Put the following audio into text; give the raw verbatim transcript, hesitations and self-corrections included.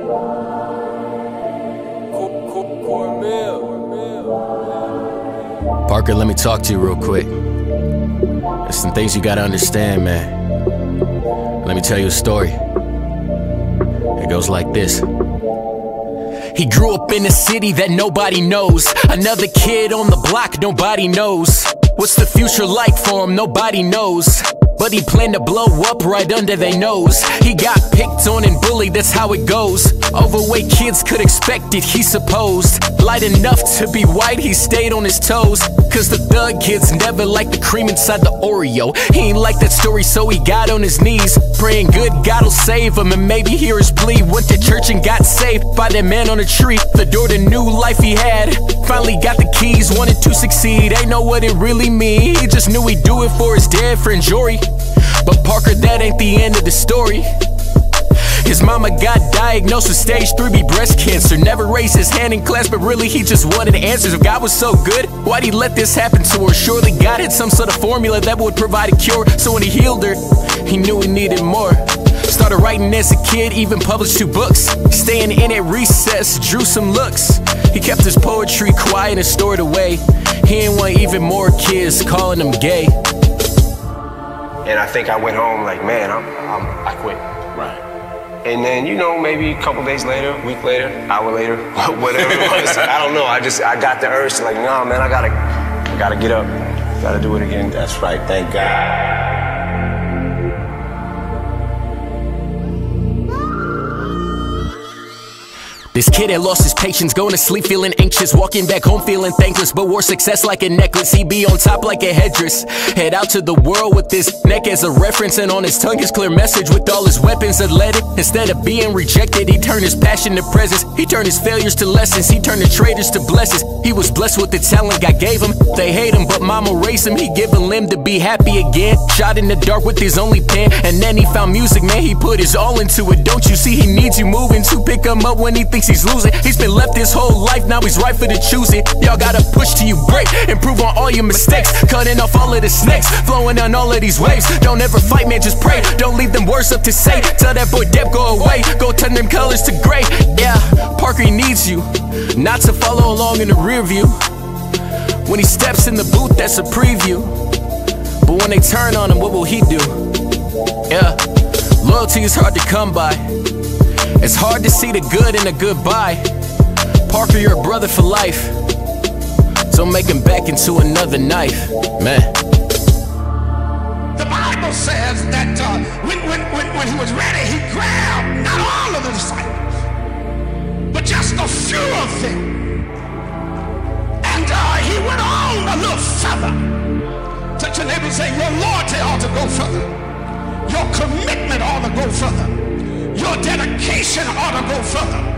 Parker, let me talk to you real quick. There's some things you gotta understand, man. Let me tell you a story. It goes like this. He grew up in a city that nobody knows. Another kid on the block nobody knows. What's the future like for him? Nobody knows. But he planned to blow up right under their nose. He got picked on and bullied, that's how it goes. Overweight kids could expect it, he supposed. Light enough to be white, he stayed on his toes. Cause the thug kids never liked the cream inside the Oreo. He ain't like that story, so he got on his knees, praying good God'll save him and maybe hear his plea. Went to church and got saved by that man on a tree. The door to new life he had. Finally got the keys, wanted to succeed. Ain't know what it really mean. He just knew he'd do it for his dead friend Jory. But Parker, that ain't the end of the story. His mama got diagnosed with stage three B breast cancer. Never raised his hand in class, but really he just wanted answers. If God was so good, why'd he let this happen to her? Surely God had some sort of formula that would provide a cure. So when he healed her, he knew he needed more. Started writing as a kid, even published two books. Staying in at recess, drew some looks. He kept his poetry quiet and stored away. He ain't want even more kids calling him gay. And I think I went home like, man, I'm, I'm, I quit. Right. And then, you know, maybe a couple days later, a week later, hour later, whatever it was, I don't know. I just, I got the urge to like, nah, man, I gotta, I gotta get up. Gotta do it again. That's right, thank God. This kid had lost his patience, going to sleep feeling anxious, walking back home feeling thankless, but wore success like a necklace. He be on top like a headdress, head out to the world with his neck as a reference, and on his tongue his clear message with all his weapons that led it. Instead of being rejected, he turned his passion to presence. He turned his failures to lessons, he turned the traitors to blessings. He was blessed with the talent God gave him. They hate him, but mama raised him. He give a limb to be happy again. Shot in the dark with his only pen, and then he found music, man, he put his all into it. Don't you see he needs you moving to pick him up when he thinks he's losing? He's been left his whole life, now he's right for the choosing. Y'all gotta push till you break, improve on all your mistakes, cutting off all of the snakes, flowing on all of these waves. Don't ever fight, man, just pray. Don't leave them words up to say. Tell that boy Depp go away, go turn them colors to gray. Yeah, Parker, he needs you, not to follow along in the rear view. When he steps in the booth, that's a preview. But when they turn on him, what will he do? Yeah, loyalty is hard to come by. It's hard to see the good in a goodbye. Parker, you're a brother for life. Don't make him back into another knife, man. The Bible says that uh, when, when, when, when he was ready, he grabbed not all of the disciples, but just a few of them. And uh, he went on a little further. Touch your neighbor and say, your loyalty ought to go further. Your commitment ought to go further. Your dedication ought to go further.